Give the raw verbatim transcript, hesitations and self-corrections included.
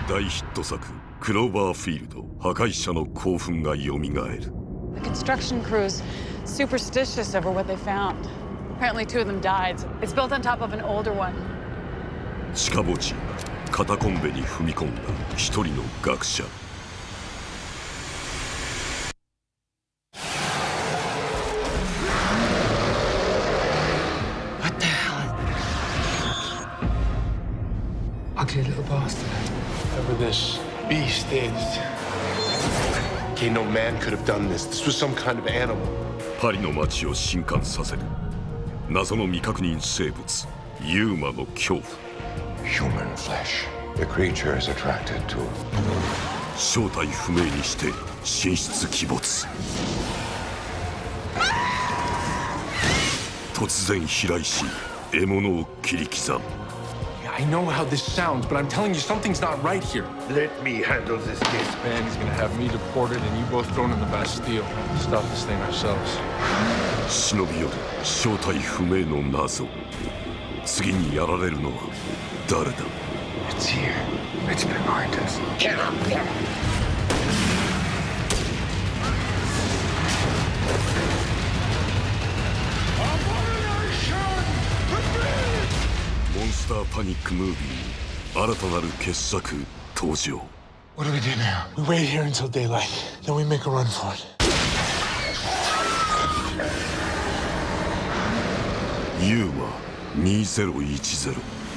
大ヒット作「クローバーフィールド破壊者の興奮」がよみがえる。 The construction crew's superstitious over what they found. Apparently two of them died. It's built on top of an older one. 地下墓地カタコンベに踏み込んだ一人の学者。 What the hell? Ugly little bastard. Whatever this beast is. Okay, no man could have done this. This was some kind of animal. パリの街を震撼させる謎の未確認生物ユーマの恐怖。 Human flesh. The creature is attracted to. 正体不明にして神出鬼没。突然飛来し獲物を切り刻む。 I know how this sounds, but I'm telling you, something's not right here. Let me handle this case. Man, he's gonna have me deported and you both thrown in the Bastille. Stop this thing ourselves. 忍び寄る正体不明の謎。次にやられるのは誰だ？ It's here. It's behind us. Get up there. モンスターパニックムービーに新たなる傑作登場。 What do we do now? We wait here until daylight. Then we make a run for it. ユーマにせんじゅう